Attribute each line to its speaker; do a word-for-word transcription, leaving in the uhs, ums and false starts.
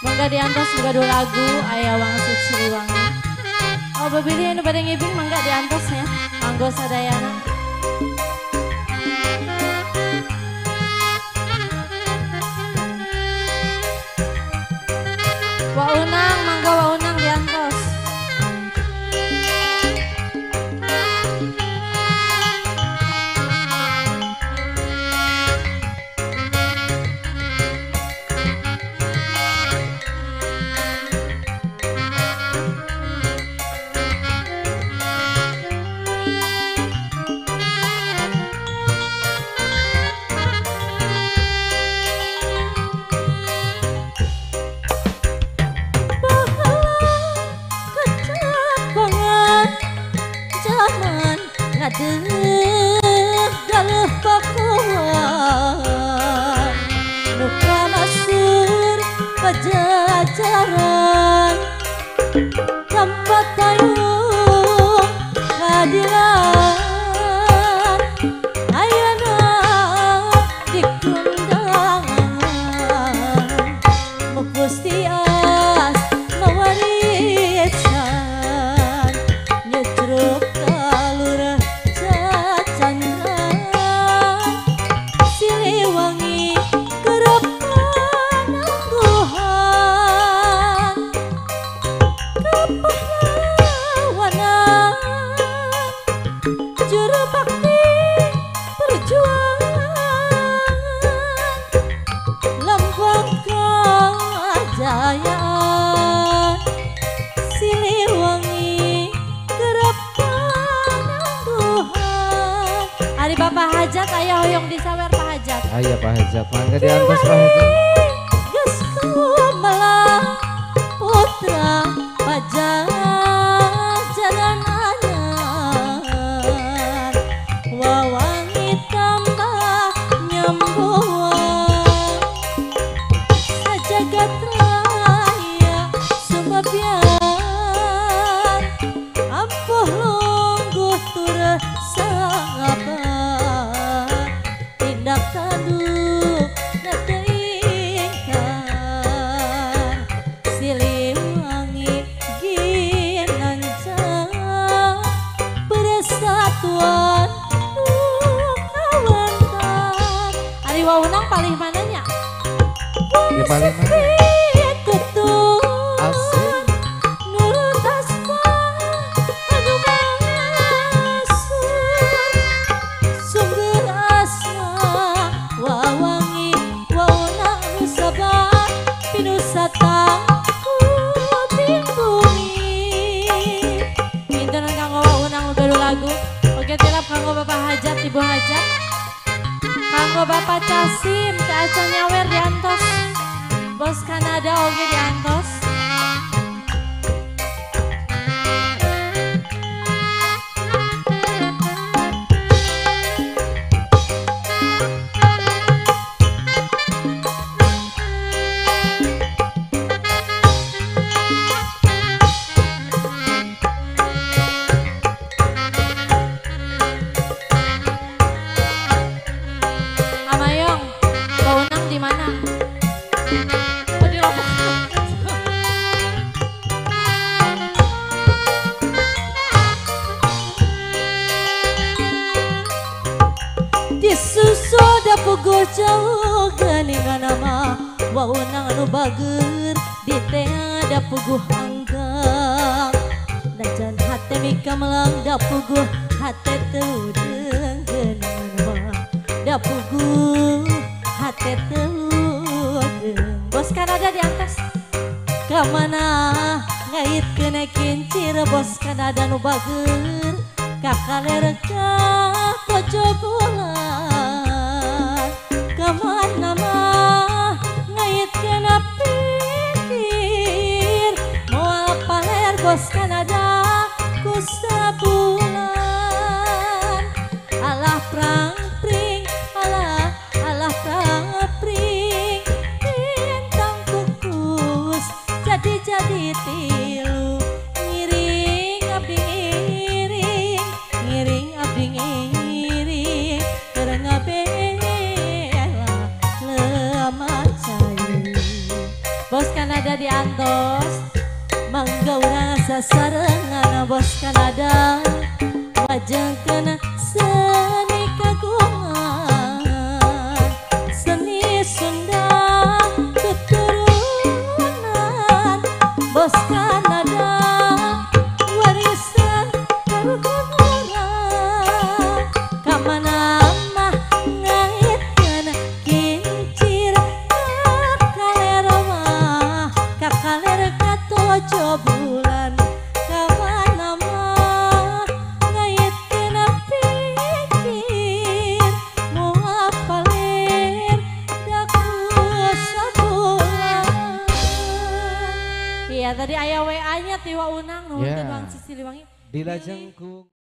Speaker 1: Mangga diantos juga dua lagu Ayah Wangsit Siliwangi. Oh bebili ini pada ngibing mangga diantos ya. Manggo sadayana. Wa unang mangga wa unang diantos. Ngadeh galuh pakuan nuka masur pajajaran tempat tayung hadiran ayana dikundangan mugusti as mawarisan nyedruk Bapak Hajat, ayah hoyong disawer Pak Hajat.
Speaker 2: Ayah Pak Hajat, mangga diantos Pak Hajat.
Speaker 1: Geus kumaha putra pajajaran anyar. Wawangi tambah nyembuhan. Sajagat raya sumabyan. Ampuh lungguh tur sabar. Tanduk nateingkan Siliwangi ginanca persatuan kawantan. Ari waunang paling mananya?
Speaker 2: Di paling mana? Asik.
Speaker 1: Nurut asma anu mangasur sumber asma wawangi waunang nusabat pinusatang kubingbungi. Pintenan kanggo waunang udah lagu. Oke tilap kanggo Bapak Hajat, Ibu Hajat. Kanggo Bapak Casim, Teh Acan nyawer diantos. Bos Kanada oge diantos. Amayong, waunang di mana? Oh di Lombok. Disusu da puguh jauh geningan nama waunang anu bager di teh da puguh hanggang najan hate mika melang da puguh hate teudeng geningan nama da puguh hate teudeng. Bos Kanada di atas kamana ngait kena kincir bos Kanada nu bager kakaler ka pojok bulan kamana mah ngait kena pikir moal paler bos Kanada ku sabulan alah prang pring alah alah prang pring bintang kukus jadi-jadi tilu ngiring abdi ngiring ngiring abdi ngiring keur ngabela beda diantos. Mangga urang sasarengan bos Kanada. Wajah kena seni kagungan, seni Sunda keturunan bos Kanada, warisan karuhun urang. Kamana mah ngaitkeun kincir kakaler mah kakaler katojo bulan. Kamana mah ngaitkeun pikir moal palir daku sabulan. Iya tadi aya W A-nya Tiwa Unang nuhun
Speaker 2: Ya.
Speaker 1: teh Bang Sisiliwangi.
Speaker 2: Dilajengku